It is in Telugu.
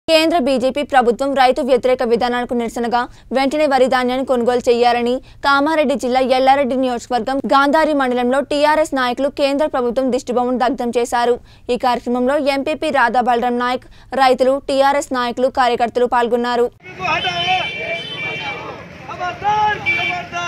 కేంద్ర బీజేపీ ప్రభుత్వం రైతు వ్యతిరేక విధానాలకు నిరసనగా వెంటనే వరి ధాన్యాన్ని కొనుగోలు చేయాలని కామారెడ్డి జిల్లా ఎల్లారెడ్డి నియోజకవర్గం గాంధారి మండలంలో టీఆర్ఎస్ నాయకులు కేంద్ర ప్రభుత్వం దిష్టిబొమ్మను దగ్ధం చేశారు। ఈ కార్యక్రమంలో ఎంపీపీ రాధా బలరాం నాయక్, రైతులు, టీఆర్ఎస్ నాయకులు, కార్యకర్తలు పాల్గొన్నారు।